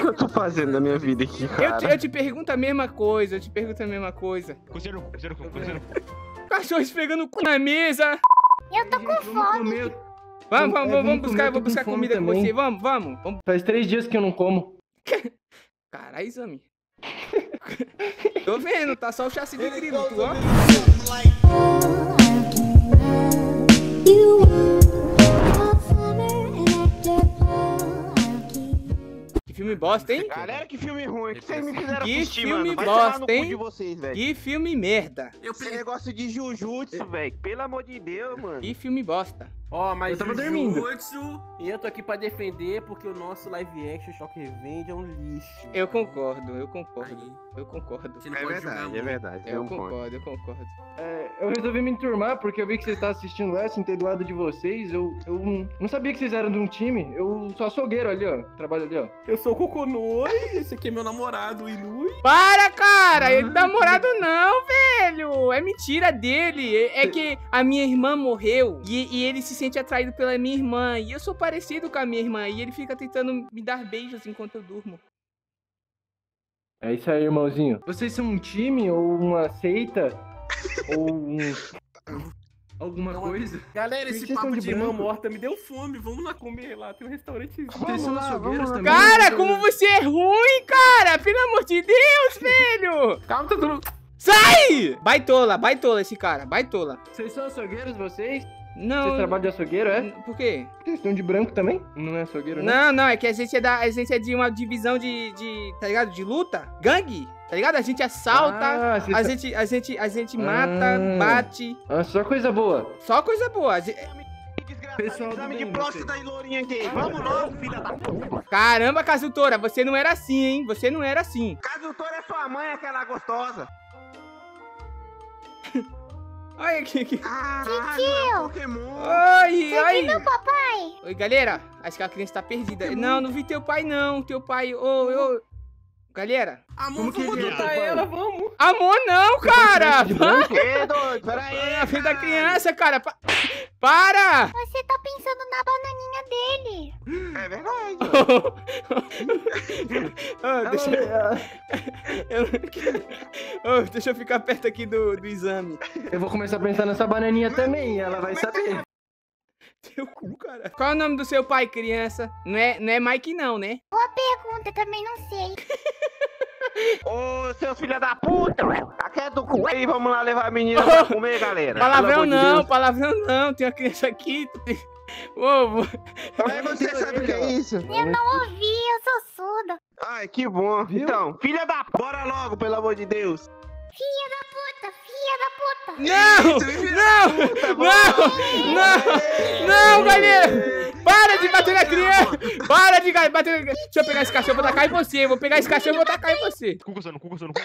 eu tô fazendo na minha vida aqui, cara? Eu te pergunto a mesma coisa, eu te pergunto a mesma coisa. Coceira no cu. Cachorro esfregando o cu na mesa. Eu tô com fome. Vamos buscar, eu vou tô buscar com fome comida com também. você. Vamos. Faz 3 dias que eu não como. Caralho, exame. Tô vendo, tá só o chassi de grilo, tu, ó. Que filme bosta, hein? Galera, que filme ruim. Que vocês me fizeram Que assistir, filme mano. Vai tomar bosta, no cu hein? de vocês, velho. Que filme merda. Esse negócio de Jujutsu, velho. Pelo amor de Deus, mano. Que filme bosta. Ó, mas Eu tava dormindo. Jujutsu, e eu tô aqui pra defender porque o nosso live action Choque Revenge é um lixo. Eu concordo. Aí. Eu concordo. Você não pode julgar muito. verdade. Eu concordo. Eu resolvi me enturmar porque eu vi que vocês estavam assistindo essa, sentei do lado de vocês. Eu não sabia que vocês eram de um time. Eu sou açougueiro ali, ó. Trabalho ali, ó. Eu sou o Kokonoi, esse aqui é meu namorado, o Inui. Para, cara! Ele não é namorado não, velho! É mentira dele. É que a minha irmã morreu e ele se sente atraído pela minha irmã. E eu sou parecido com a minha irmã. E ele fica tentando me dar beijos enquanto eu durmo. É isso aí, irmãozinho. Vocês são um time ou uma seita? Ou alguma coisa? Galera, esse Vocês papo estão de de irmã branco? morta me deu fome. Vamos lá comer lá, tem um restaurante. Vocês são açougueiros também? Cara, como você é ruim, cara! Pelo amor de Deus, velho! Calma, tá tudo... Sai! Baitola esse cara, baitola. Vocês são açougueiros, vocês? Não. Vocês trabalham de açougueiro, é? Por quê? Vocês estão de branco também? Não é açougueiro, não? Não, é que a gente é de uma divisão de tá ligado? De luta, gangue, tá ligado? A gente assalta, Ah, vocês a gente mata, bate, Ah, só coisa boa. só coisa boa. Pessoal do Exame de bem, próstata e lourinha aqui. Vamos logo, filha da puta. Caramba, Kazutora, você não era assim, hein? Você não era assim. Kazutora é sua mãe, aquela gostosa. Olha aqui. Caralho, Pokémon. Oi. Meu papai. Oi, galera. Acho que a criança tá perdida. Não vi teu pai, não. Teu pai, ô. Galera. Amor, Como que vamos ele é, adotar papai? ela, vamos. Amor não, cara. de branco? Que doido, peraí. A filha da criança, cara. Para. Você tá pensando na bananinha dele. É verdade. Deixa eu ficar perto aqui do exame. Eu vou começar a pensar nessa bananinha também, ela vai saber. Teu cu, cara. Qual é o nome do seu pai, criança? Não é Mike, não, né? Boa pergunta, também não sei. Ô, seu filho da puta. Aqui do cu aí, vamos lá levar a menina pra comer, galera. Palavrão Pelo amor de Deus. palavrão não. Tem uma criança aqui. Ô, Mas você sabe o que é isso? Eu não ouvi, eu sou surda. Ai, que bom. Então, filha da... Bora logo, pelo amor de Deus. Filha da puta. Não, galera. Para de bater na criança. Para de bater na criança. Deixa eu pegar esse cachorro, vou tacar em você. Vou pegar esse cachorro e vou tacar em você. Cu coçando.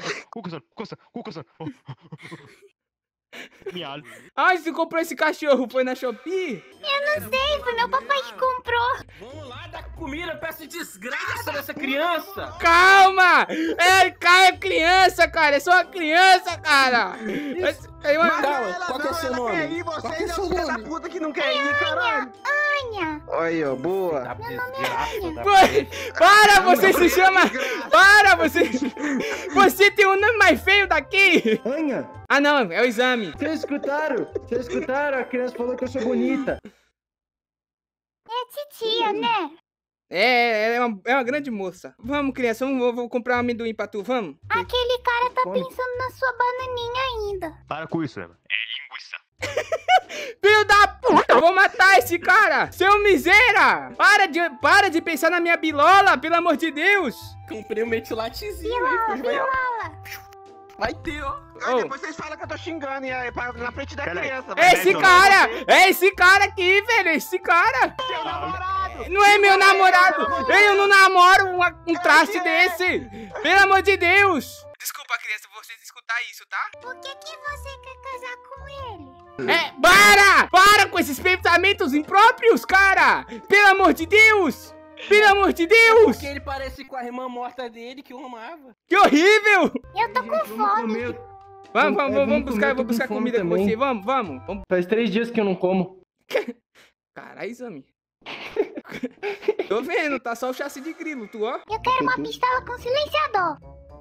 Miado. Onde você comprou esse cachorro? Foi na Shopee? Eu não sei, foi meu papai que comprou. Vamos lá dar comida pra essa desgraça dessa criança. Calma! É criança, cara! É só uma criança, cara! Calma, qual que é o seu Ela nome? quer ir, Qual que vocês é é seu o filho da nome? puta que não quer ir, caralho. Anha. Aí, ó, boa. Para, você se chama... Para, você... Você tem um nome mais feio daqui! Anha, Ah, não, é o exame. vocês escutaram? Vocês escutaram? A criança falou que eu sou bonita. É titia, né? É uma grande moça. Vamos, criança, vou comprar um amendoim pra tu, vamos? Aquele cara tá Come. pensando na sua bananinha ainda. Para com isso, Emma. É linguiça. Filho da puta! Eu vou matar esse cara! Seu miséria! Para de pensar na minha bilola, pelo amor de Deus! Comprei um metilatezinho aí, depois vai ter, ó. Aí Ô. depois vocês falam que eu tô xingando e aí, na frente da Peraí. criança. É esse cara aqui, velho! Esse cara! Seu namorado. Não é meu namorado! Eu não namoro um traste desse! Pelo amor de Deus! Desculpa, criança, vocês escutar isso, tá? Por que você quer casar com ele? Para com esses pensamentos impróprios, cara! Pelo amor de Deus! Pelo amor de Deus! Porque ele parece com a irmã morta dele que eu amava. Que horrível! Eu tô com fome. Vamos buscar, eu vou comer, tô buscar com fome comida com também. você. Vamos. Faz 3 dias que eu não como. Caralho, exame. Tô vendo, tá só o chassi de grilo, tu ó. Eu quero uma pistola com silenciador.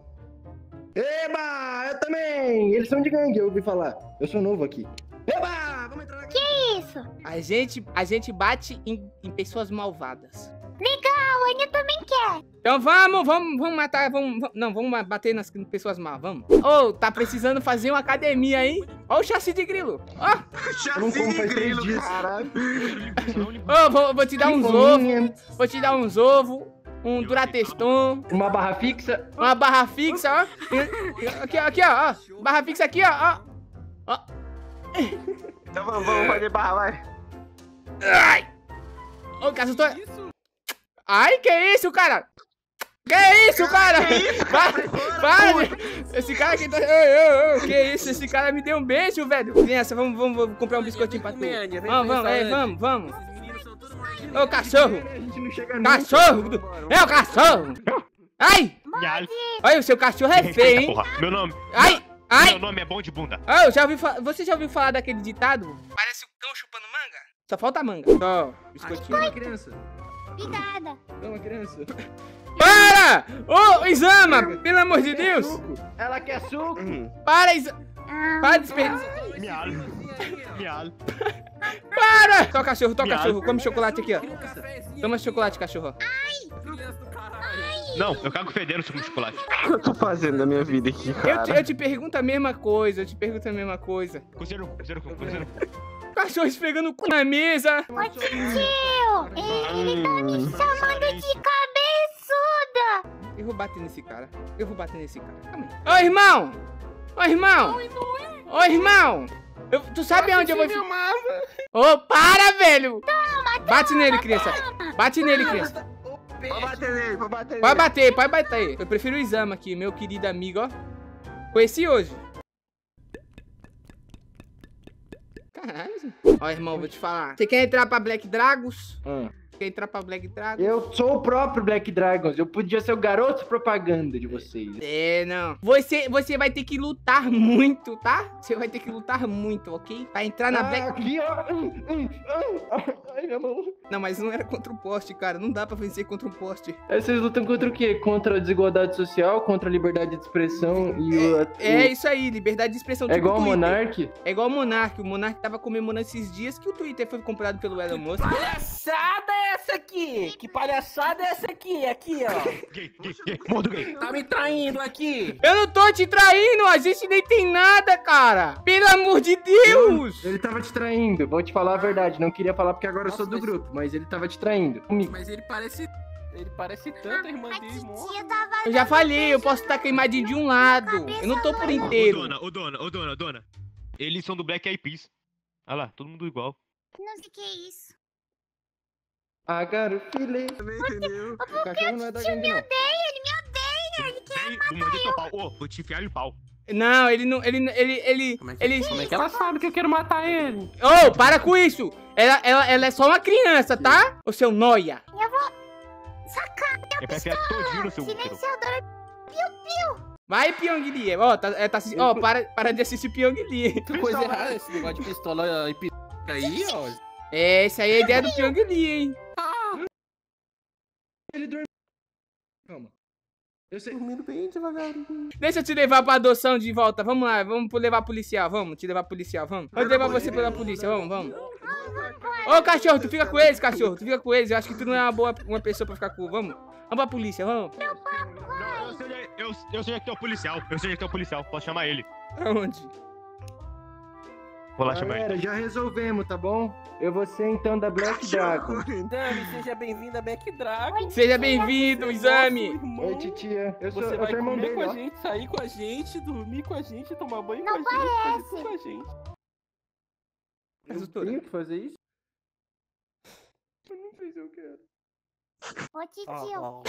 Eba, eu também! Eles são de gangue, eu ouvi falar. Eu sou novo aqui. Eba, vamos entrar aqui. Que isso? A gente bate em pessoas malvadas. Legal, a Aninha também quer. Então vamos matar, vamos bater nas pessoas más, vamos. Ô, tá precisando fazer uma academia aí. Ó o chassi de grilo, ó. Chassi de grilo, caralho. Ô, vou te dar uns ovos, vou te dar uns ovos, um Durateston, Uma barra fixa. uma barra fixa, ó. Aqui, ó. Barra fixa aqui, ó. Então vamos fazer barra, vai. Ai! Ô, Cássio, tô... Ai, que isso, cara? Que isso, cara? Para! Esse cara aqui tá... Que isso? Esse cara me deu um beijo, velho. Criança, vamos comprar um biscoitinho pra tu. Vamos. Ô, cachorro! A gente não chega Cachorro! É o cachorro! Ai! Mialho. Olha, o seu cachorro é feio, hein? Porra. Meu nome é bom de bunda. Você já ouviu falar daquele ditado? Parece o cão chupando manga? Só falta manga. Só, biscoitinho. Toma, criança. Obrigada. Toma, criança. Para! Ô, Isama! Pelo amor de Deus! Ela quer suco. Para, Isama! Para de desperdiçar! Mialho. Para! Tó cachorro, come chocolate aqui, ó. Toma chocolate, cachorro. Não, eu cago fedendo suco de chocolate. O que eu tô fazendo na minha vida aqui, cara? Eu te pergunto a mesma coisa, Cozeiro. Cachorro esfregando o cu na mesa. Ô, tio, ele tá me chamando de cabeçuda. Eu vou bater nesse cara. Calma aí. Ô, irmão! Tu sabe onde eu vou... Ô, para, velho! Bate nele, criança. Vou bater nele. Pode bater. Eu prefiro o Isama aqui, meu querido amigo, ó. Conheci hoje. Caralho. Ó, irmão, vou te falar. Você quer entrar pra Black Dragons? Quer entrar pra Black Dragons? Eu sou o próprio Black Dragons. Eu podia ser o garoto propaganda de vocês. Não. Você vai ter que lutar muito, tá? Você vai ter que lutar muito, ok? Pra entrar na Black... Aqui, ó. Ai, minha mão. Não, mas não era contra o poste, cara. Não dá pra vencer contra um poste. Aí vocês lutam contra o quê? Contra a desigualdade social, contra a liberdade de expressão e É isso aí, liberdade de expressão. É tipo igual o Twitter. Monark? É igual o Monark. O Monark tava comemorando esses dias que o Twitter foi comprado pelo Elon Musk. Palhaçada é essa aqui? Que palhaçada é essa aqui? Aqui, ó. Gay. Mordo gay. Tá me traindo aqui. Eu não tô te traindo, a gente nem tem nada, cara. Pelo amor de Deus. Ele tava te traindo, vou te falar a verdade. Não queria falar porque agora eu sou do grupo, mas ele tava te traindo. Comigo. Mas ele parece tanto a irmã A dele, morre. titia tava... Eu já falei, eu posso estar queimadinho de um lado. Eu não tô por inteiro. Ô, dona. Eles são do Black Eyed Peas. Olha lá, todo mundo igual. Não sei o que é isso. Ah, cara, filé. Também entendeu? O cachorro não é da Tio gangue, me não. odeia, ele me odeia. Ele quer... Vou morder teu pau. Ô, vou te enfiar no pau. Não, ele não. Ele. Como é que ela sabe que eu quero matar ele? Ô, para com isso! Ela é só uma criança, tá? Ô, seu noia! Eu vou sacar É pra enfiar todinho no seu útero. silenciador. Vai, Pyongyi! Ó, ó, para de assistir Pyongyi. Que coisa errada esse negócio de pistola e pistola aí, ó. É, essa aí é a ideia do Pyongyi, hein? Ele dormiu. Calma. Eu sei. Dormindo bem devagarinho. Deixa eu te levar pra adoção de volta. Vamos lá, vamos levar policial. Vamos te levar policial, vamos. Vou levar você pela polícia, vamos. Ô, cachorro, tu fica com eles, cachorro. Tu fica com eles. Eu acho que tu não é uma pessoa pra ficar com. Vamos pra polícia, vamos. Eu sei que é o policial. Posso chamar ele. Aonde? Vou lá chamar ele. Galera, já resolvemos, tá bom? Eu vou ser então da Black Dragon. Dami, seja bem-vinda a Black Dragon. Seja bem-vindo, Exame. Oi, titia. Eu sou Você vai irmão comer dele, com a ó. gente, sair com a gente, dormir com a gente, tomar banho Não com a gente, fazer parece. tudo com a gente. Eu tenho que fazer isso? Eu não sei se eu quero. Ô, tio.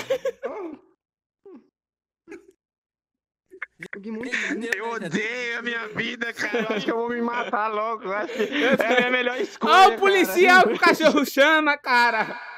Joguei muito. Eu odeio a minha vida, cara. Eu acho que eu vou me matar logo. Eu acho que é a minha melhor escolha. Ó, o policial que o cachorro chama, cara.